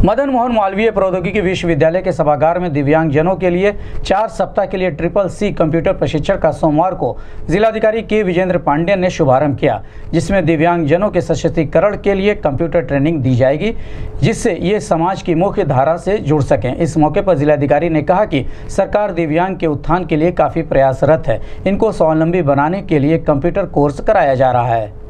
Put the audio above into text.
मदन मोहन मालवीय प्रौद्योगिकी विश्वविद्यालय के सभागार में दिव्यांगजनों के लिए 4 सप्ताह के लिए CCC कंप्यूटर प्रशिक्षण का सोमवार को जिलाधिकारी के विजेंद्र पांडेय ने शुभारंभ किया, जिसमें दिव्यांगजनों के सशक्तिकरण के लिए कंप्यूटर ट्रेनिंग दी जाएगी, जिससे ये समाज की मुख्य धारा से जुड़ सकें। इस मौके पर जिलाधिकारी ने कहा कि सरकार दिव्यांग के उत्थान के लिए काफ़ी प्रयासरत है। इनको स्वावलंबी बनाने के लिए कंप्यूटर कोर्स कराया जा रहा है।